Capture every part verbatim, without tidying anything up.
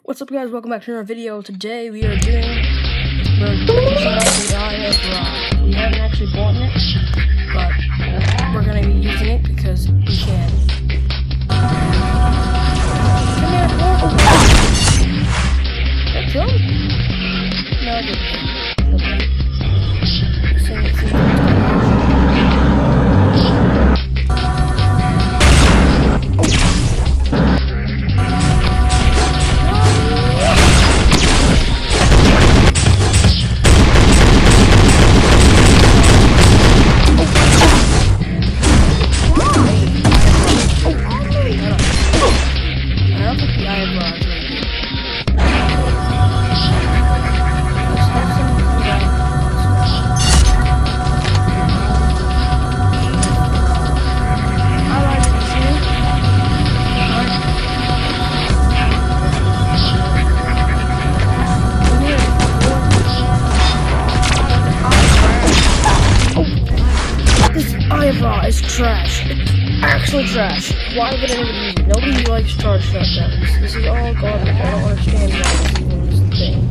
What's up, guys? Welcome back to another video. Today we are doing we're finishing up the I F Raw. We haven't actually bought it, but we're gonna be using it because we can. Come here, oh. Did I kill him? No, I didn't. Okay. Sing it, sing it. Raw is trash. It's actually trash. Why would anyone use it? Nobody likes charge shotguns. This is all garbage. I don't understand why this even is the thing.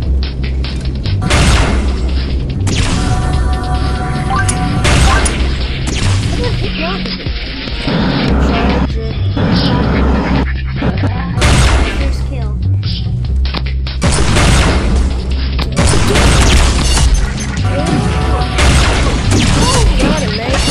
I'm gonna hit not with it. Charge it. First kill. Got it, mate.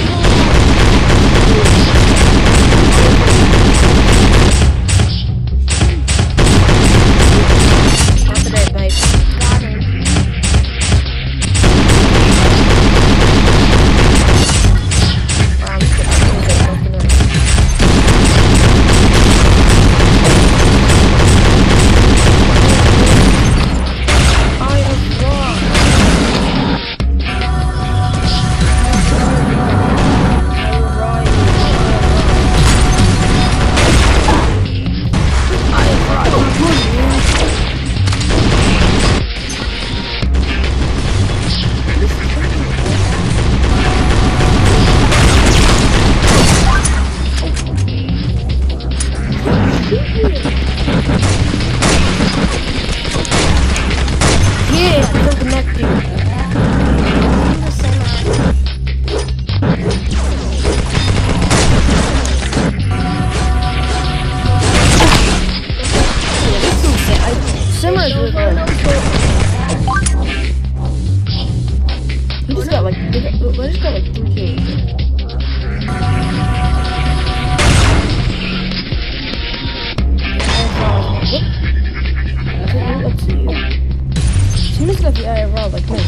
Yeah, I'm connecting. Simmer is really good. He just got like, I just got like three kills. Let's see. Tim's got the I R L like me.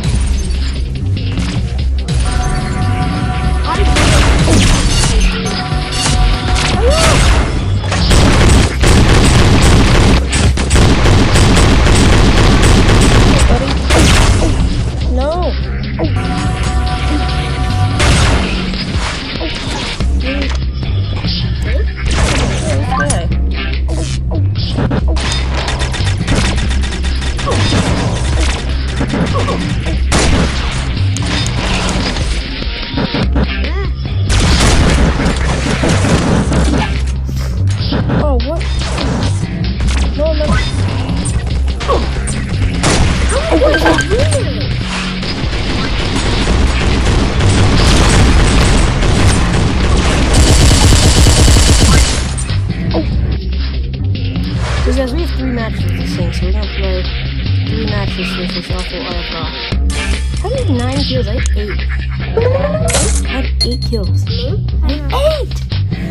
Oh, what? No, no. Oh, what is that doing? Oh. So guys, we have three matches with this thing, so we're gonna play three matches with this awful I F R. I have nine kills, I have eight. I have eight kills. I have eight!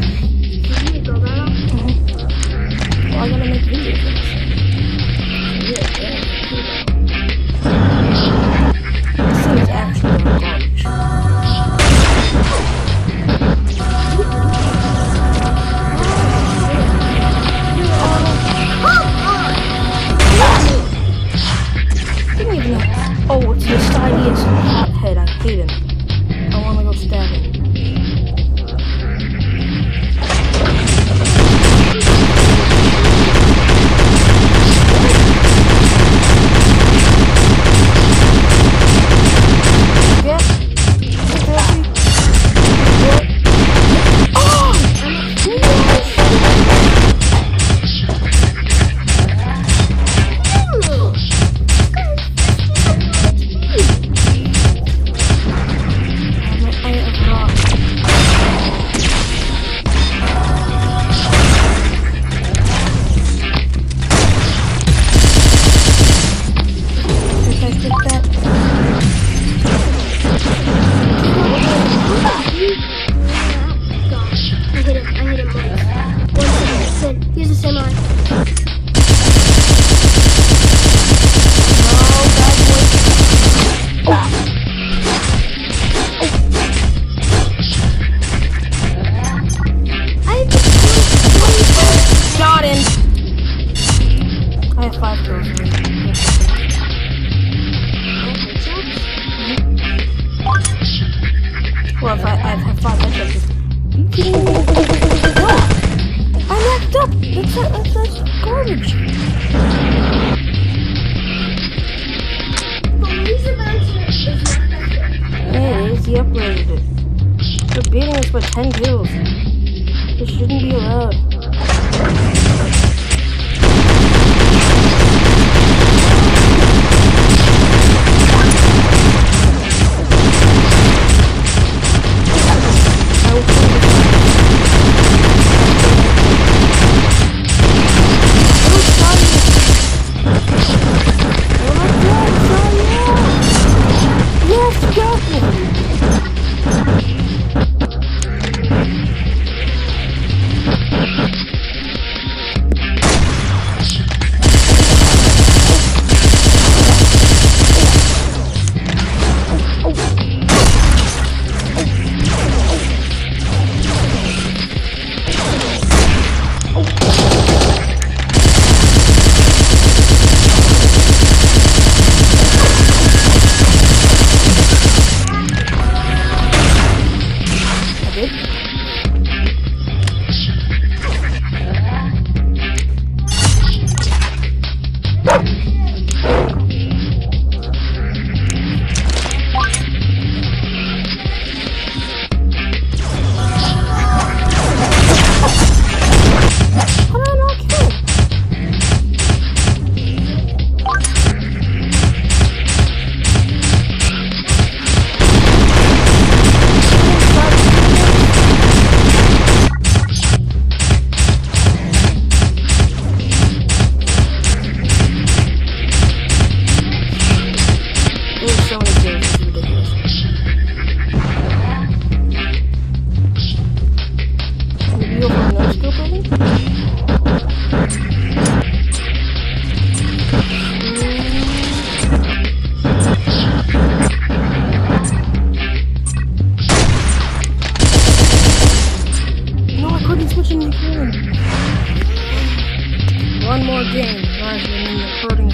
Well, I gotta make videos of this. Yeah, yeah, this thing is actually garbage. I don't even know. Oh, it's this tiniest hothead. I hate him. I wanna go stab him. closely. Well, if I, I have five headshots. Are you kidding me? What? I knocked up! That's, that's, that's garbage! Yeah, it is. He upgraded it. They're beating us by ten kills. This shouldn't be allowed. One more game, rather than recording